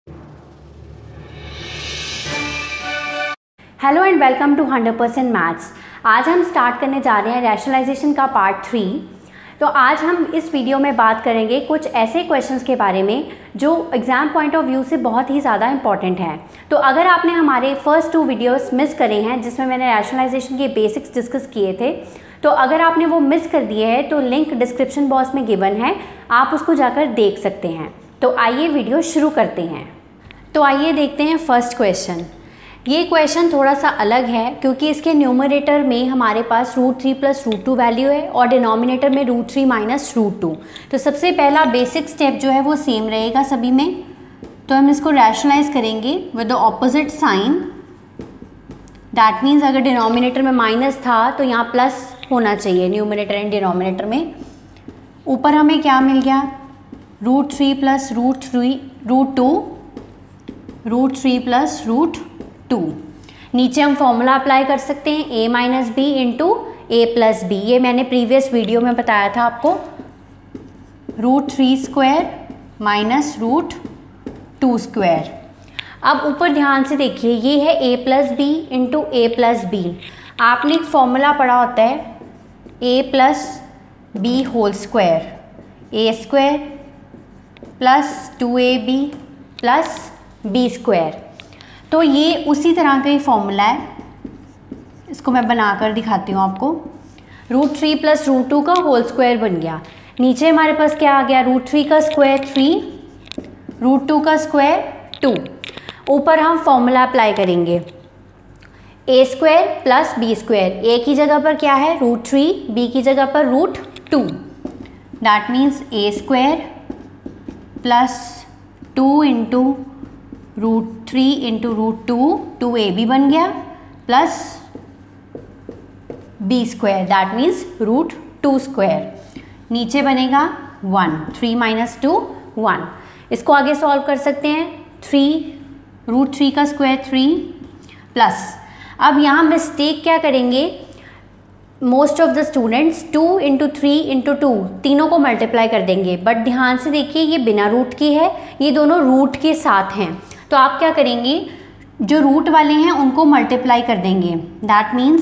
Hello and welcome to 100% maths. आज हम start करने जा रहे हैं रैशनलाइजेशन का पार्ट 3। तो आज हम इस वीडियो में बात करेंगे कुछ ऐसे क्वेश्चंस के बारे में जो एग्ज़ाम पॉइंट ऑफ व्यू से बहुत ही ज़्यादा इंपॉर्टेंट हैं। तो अगर आपने हमारे फर्स्ट 2 वीडियोस मिस करे हैं जिसमें मैंने रैशनलाइजेशन के बेसिक्स डिस्कस किए थे, तो अगर आपने वो मिस कर दिए हैं तो लिंक डिस्क्रिप्शन बॉक्स में गिवन है, आप उसको जाकर देख सकते हैं। तो आइए वीडियो शुरू करते हैं। तो आइए देखते हैं फर्स्ट क्वेश्चन। ये क्वेश्चन थोड़ा सा अलग है क्योंकि इसके न्यूमरेटर में हमारे पास √3 + √2 वैल्यू है और डिनोमिनेटर में √3 - √2। तो सबसे पहला बेसिक स्टेप जो है वो सेम रहेगा सभी में। तो हम इसको रैशनलाइज करेंगे with the opposite sign. That means अगर डिनोमिनेटर में माइनस था तो यहाँ प्लस होना चाहिए न्यूमरेटर एंड डिनोमिनेटर में। ऊपर हमें क्या मिल गया, √3 + √2 नीचे हम फॉर्मूला अप्लाई कर सकते हैं a - b × a + b। ये मैंने प्रीवियस वीडियो में बताया था आपको। √3² - √2²। अब ऊपर ध्यान से देखिए, ये है a + b × a + b। आपने एक फॉर्मूला पढ़ा होता है a + b whole square, a² + 2ab + b²। तो ये उसी तरह का ही फॉर्मूला है, इसको मैं बनाकर दिखाती हूँ आपको। √3 + √2 का होल स्क्वायर बन गया। नीचे हमारे पास क्या आ गया, √3 का स्क्वायर 3, √2 का स्क्वायर 2। ऊपर हम फॉर्मूला अप्लाई करेंगे a² + b²। a की जगह पर क्या है √3, b की जगह पर √2। दैट मीन्स a² + 2 × √3 × √2, 2ab बन गया, प्लस b²। That means √2²। नीचे बनेगा 1, 3 - 2 1। इसको आगे सॉल्व कर सकते हैं। √3 का स्क्वायर 3 प्लस, अब यहाँ मिस्टेक क्या करेंगे मोस्ट ऑफ द स्टूडेंट्स, 2 × 3 × 2 तीनों को मल्टीप्लाई कर देंगे। बट ध्यान से देखिए, ये बिना रूट की है, ये दोनों रूट के साथ हैं। तो आप क्या करेंगे, जो रूट वाले हैं उनको मल्टीप्लाई कर देंगे। दैट मीन्स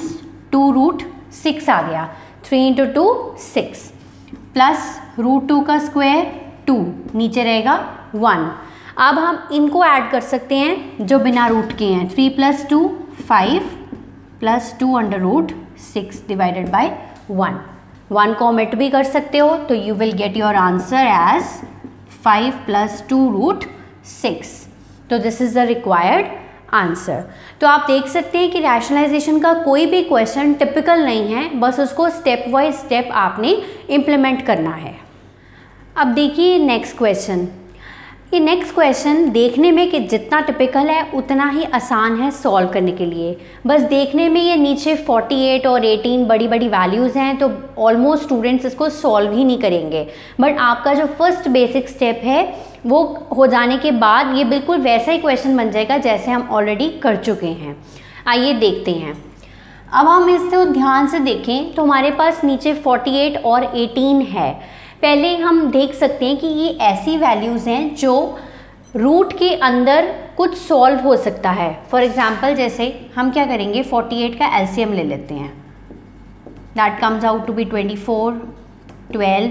2√6 आ गया, 3 × 2 6 प्लस √2 का स्क्वायर 2, नीचे रहेगा 1। अब हम इनको ऐड कर सकते हैं जो बिना रूट के हैं। 3 + 2 5 प्लस 2√6 डिवाइडेड बाय 1। 1 को ओमिट भी कर सकते हो, तो you will get your answer as 5 + 2√6। तो this is the required answer. तो आप देख सकते हैं कि रैशनलाइजेशन का कोई भी क्वेश्चन टिपिकल नहीं है, बस उसको स्टेप बाय स्टेप आपने इम्प्लीमेंट करना है। अब देखिए नेक्स्ट क्वेश्चन। ये नेक्स्ट क्वेश्चन देखने में कि जितना टिपिकल है उतना ही आसान है सॉल्व करने के लिए। बस देखने में ये नीचे 48 और 18 बड़ी बड़ी वैल्यूज़ हैं, तो ऑलमोस्ट स्टूडेंट्स इसको सॉल्व ही नहीं करेंगे। बट आपका जो फर्स्ट बेसिक स्टेप है वो हो जाने के बाद ये बिल्कुल वैसा ही क्वेश्चन बन जाएगा जैसे हम ऑलरेडी कर चुके हैं। आइए देखते हैं। अब हम इससे ध्यान से देखें तो हमारे पास नीचे 48 और 18 है। पहले हम देख सकते हैं कि ये ऐसी वैल्यूज़ हैं जो रूट के अंदर कुछ सॉल्व हो सकता है। फॉर एग्जांपल जैसे हम क्या करेंगे, 48 का एलसीएम ले लेते हैं। That comes out to be 24, 12,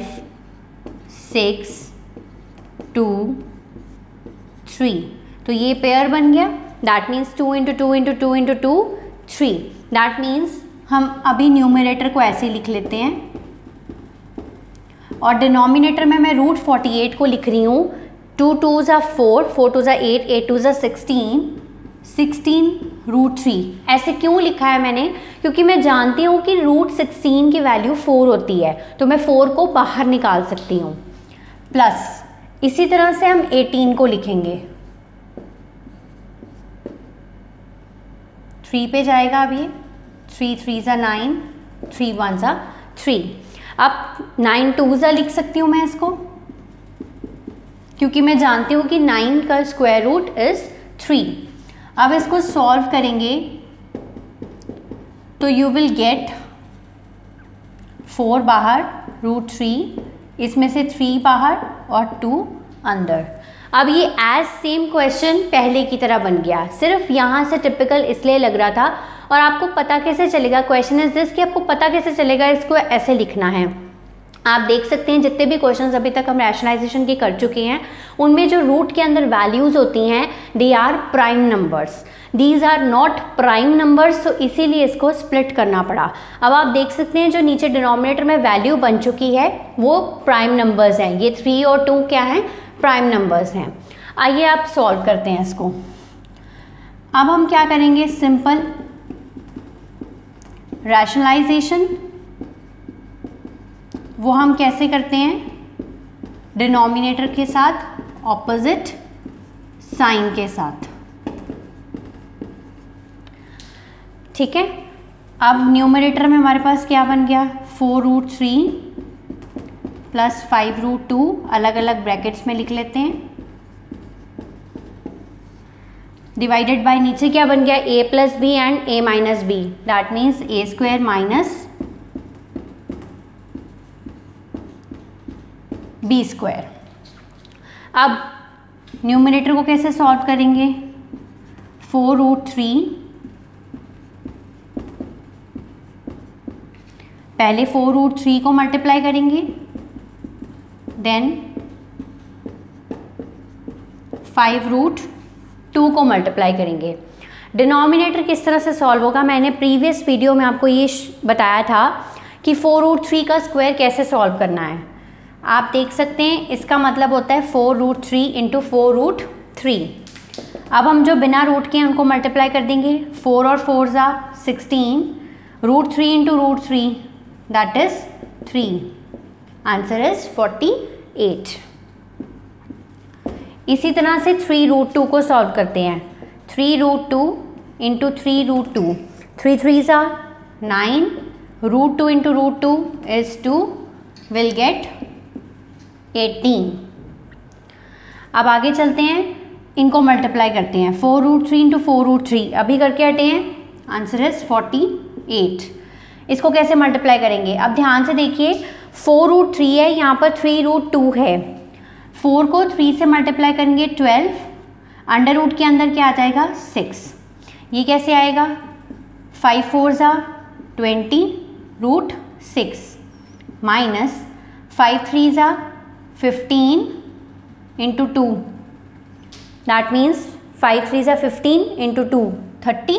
6, 2, 3। तो ये पेयर बन गया। That means 2 × 2 × 2 × 2 3। दैट मीन्स हम अभी न्यूमरेटर को ऐसे लिख लेते हैं और डिनोमिनेटर में मैं √48 को लिख रही हूँ। 2 2s are 4, 4 2s are 8, 8 2s are 16, 16 √3। ऐसे क्यों लिखा है मैंने, क्योंकि मैं जानती हूँ कि √16 की वैल्यू 4 होती है, तो मैं 4 को बाहर निकाल सकती हूँ। प्लस इसी तरह से हम 18 को लिखेंगे। 3 पे जाएगा अब ये, 3 3s are 9, 3 1s are 3। अब 9 2s लिख सकती हूँ मैं इसको, क्योंकि मैं जानती हूँ कि 9 का स्क्वायर रूट इज 3। अब इसको सॉल्व करेंगे तो यू विल गेट 4 बाहर, √3, इसमें से 3 बाहर और 2 अंदर। अब ये एज सेम क्वेश्चन पहले की तरह बन गया, सिर्फ यहाँ से टिपिकल इसलिए लग रहा था। और आपको पता कैसे चलेगा, क्वेश्चन इज दिस, कि आपको पता कैसे चलेगा इसको ऐसे लिखना है। आप देख सकते हैं जितने भी क्वेश्चंस अभी तक हम रैशनलाइजेशन के कर चुके हैं उनमें जो रूट के अंदर वैल्यूज होती हैं they are prime numbers, these are not prime numbers, तो इसीलिए इसको स्प्लिट करना पड़ा। अब आप देख सकते हैं जो नीचे डिनोमिनेटर में वैल्यू बन चुकी है वो प्राइम नंबर्स हैं, ये 3 और 2 क्या हैं, प्राइम नंबर्स हैं। आइए आप सॉल्व करते हैं इसको। अब हम क्या करेंगे, सिंपल रैशनलाइजेशन वो हम कैसे करते हैं, डिनोमिनेटर के साथ ऑपोजिट साइन के साथ, ठीक है। अब न्यूमरेटर में हमारे पास क्या बन गया, 4√3 प्लस 5√2, अलग अलग ब्रैकेट्स में लिख लेते हैं, डिवाइडेड बाय नीचे क्या बन गया, a plus b and a minus b, that means a square minus b square. अब न्यूमरेटर को कैसे सॉल्व करेंगे, 4√3, पहले 4√3 को मल्टीप्लाई करेंगे, देन 5√2 को मल्टीप्लाई करेंगे। डिनोमिनेटर किस तरह से सॉल्व होगा, मैंने प्रीवियस वीडियो में आपको ये बताया था कि 4√3 का स्क्वायर कैसे सॉल्व करना है। आप देख सकते हैं इसका मतलब होता है 4√3 इंटू 4√3। अब हम जो बिना रूट के हैं उनको मल्टीप्लाई कर देंगे, 4 और 4 ज़ा 16, √3 into √3 that is 3, answer is 48। इसी तरह से 3√2 को सॉल्व करते हैं, 3√2 इंटू 3√2, 3 3 ज़ा 9, √2 इंटू √2 इज 2, विल गेट 18। अब आगे चलते हैं, इनको मल्टीप्लाई करते हैं, 4√3 इंटू 4√3 अभी करके हटे हैं, आंसर इज 48। इसको कैसे मल्टीप्लाई करेंगे, अब ध्यान से देखिए 4√3 है, यहाँ पर 3√2 है, 4 को 3 से मल्टीप्लाई करेंगे 12, अंडर रूट के अंदर क्या आ जाएगा 6, ये कैसे आएगा, 5 4 ज़ा 20 √6 माइनस 5 3 ज़ा 15 इंटू 2, दैट मीन्स 5 3 ज़ा 15 इंटू 2 30,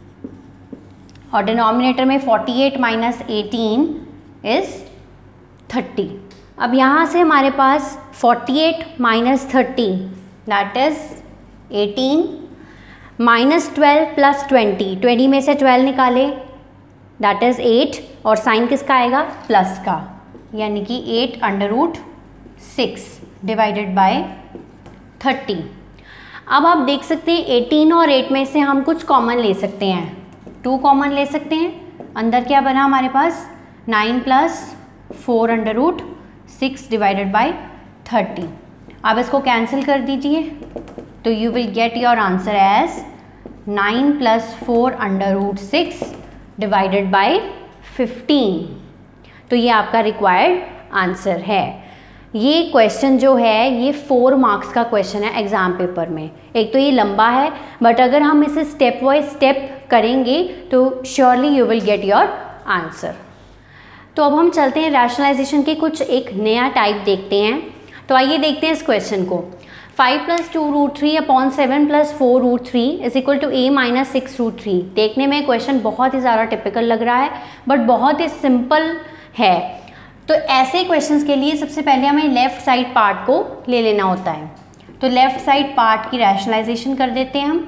और डिनोमिनेटर में 48 माइनस 18 इज 30। अब यहाँ से हमारे पास 48 minus 30 that is 18, minus 12 plus 20, 20 में से 12 निकाले दैट इज 8, और साइन किसका आएगा, प्लस का, यानी कि 8 अंडर रूट 6 डिवाइडेड बाय 30। अब आप देख सकते हैं 18 और 8 में से हम कुछ कॉमन ले सकते हैं, 2 कॉमन ले सकते हैं, अंदर क्या बना हमारे पास 9 plus 4 under root 6 divided by 30। अब इसको कैंसिल कर दीजिए तो you will get your answer as 9 plus 4 under root 6 divided by 15। तो ये आपका रिक्वायर्ड आंसर है। ये क्वेश्चन जो है ये 4 मार्क्स का क्वेश्चन है एग्जाम पेपर में। एक तो ये लंबा है बट अगर हम इसे स्टेप वाइज स्टेप करेंगे तो surely you will get your answer. तो अब हम चलते हैं रैशनलाइजेशन के कुछ एक नया टाइप देखते हैं। तो आइए देखते हैं इस क्वेश्चन को। 5 + 2√3 upon 7 + 4√3 is equal to a - 6√3। देखने में क्वेश्चन बहुत ही ज़्यादा टिपिकल लग रहा है बट बहुत ही सिंपल है। तो ऐसे क्वेश्चंस के लिए सबसे पहले हमें लेफ़्ट साइड पार्ट को ले लेना होता है। तो लेफ़्ट साइड पार्ट की रैशनलाइजेशन कर देते हैं हम।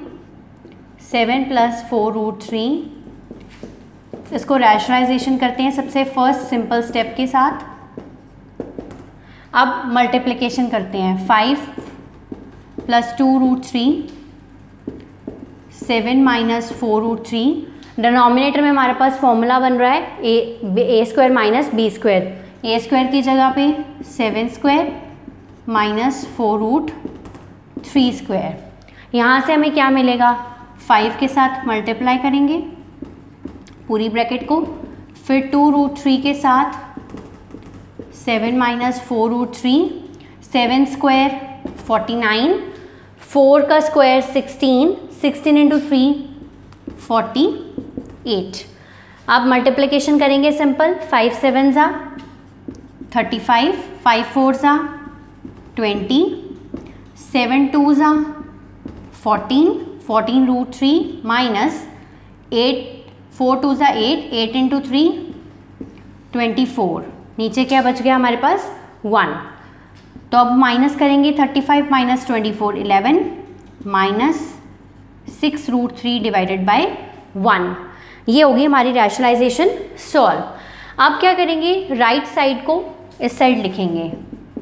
7 + 4√3 इसको रैशनलाइजेशन करते हैं सबसे फर्स्ट सिंपल स्टेप के साथ। अब मल्टीप्लिकेशन करते हैं। 5 + 2√3 7 - 4√3। डिनोमिनेटर में हमारे पास फॉर्मूला बन रहा है a² - b²। a² की जगह पे 7² - 4√3²। यहाँ से हमें क्या मिलेगा, 5 के साथ मल्टीप्लाई करेंगे पूरी ब्रैकेट को, फिर 2√3 के साथ 7 - 4√3, 7² 49, 4 का स्क्वायर 16, 16 इंटू 3 48। अब मल्टीप्लिकेशन करेंगे सिंपल, 5 7 ज़ा 35, 5 4 ज़ा 20, 7 2 ज़ा 14, 14 रूट 3 माइनस 8 4 2 ज़ा 8, 8 इंटू 3 24। नीचे क्या बच गया हमारे पास 1। तो अब माइनस करेंगे 35 minus 24 11 minus 6 root 3 divided by 1। ये होगी हमारी रैशनलाइजेशन सॉल्व। अब क्या करेंगे, राइट साइड को इस साइड लिखेंगे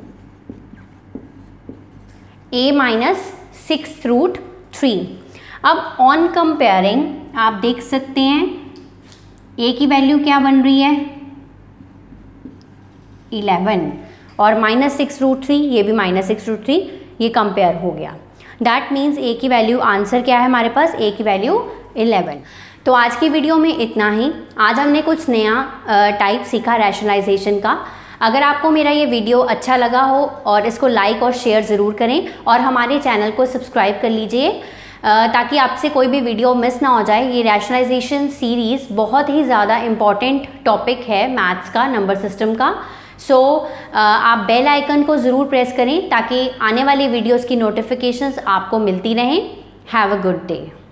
a माइनस 6 रूट 3। अब ऑन कंपेयरिंग आप देख सकते हैं a की वैल्यू क्या बन रही है 11 और माइनस 6 रूट 3, ये भी माइनस 6 रूट 3, ये कंपेयर हो गया। दैट मीन्स a की वैल्यू, आंसर क्या है हमारे पास, a की वैल्यू 11। तो आज की वीडियो में इतना ही। आज हमने कुछ नया टाइप सीखा रैशनलाइजेशन का। अगर आपको मेरा ये वीडियो अच्छा लगा हो और इसको लाइक और शेयर ज़रूर करें और हमारे चैनल को सब्सक्राइब कर लीजिए ताकि आपसे कोई भी वीडियो मिस ना हो जाए। ये रैशनलाइजेशन सीरीज़ बहुत ही ज़्यादा इम्पॉर्टेंट टॉपिक है मैथ्स का, नंबर सिस्टम का। सो आप बेल आइकन को ज़रूर प्रेस करें ताकि आने वाली वीडियोज़ की नोटिफिकेशंस आपको मिलती रहें। Have a good day.